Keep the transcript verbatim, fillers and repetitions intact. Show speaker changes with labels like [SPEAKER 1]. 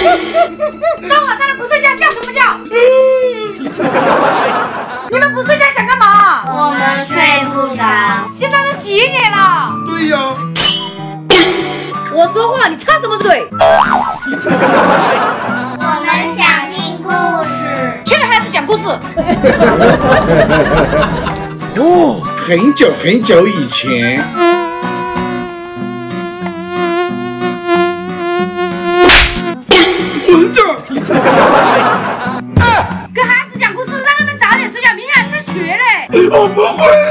[SPEAKER 1] 大晚上的不睡觉，叫什么叫？你们不睡觉想干嘛？
[SPEAKER 2] 我们睡不着。
[SPEAKER 1] 现在都几点了？
[SPEAKER 3] 对呀。
[SPEAKER 1] 我说话，你插什么嘴？
[SPEAKER 2] 我们想听故事。
[SPEAKER 1] 去给孩子讲故事。
[SPEAKER 3] 哦，很久很久以前。蚊子。
[SPEAKER 1] 跟孩子讲故事，让他们早点睡觉，明天还是学嘞。
[SPEAKER 3] 我不会。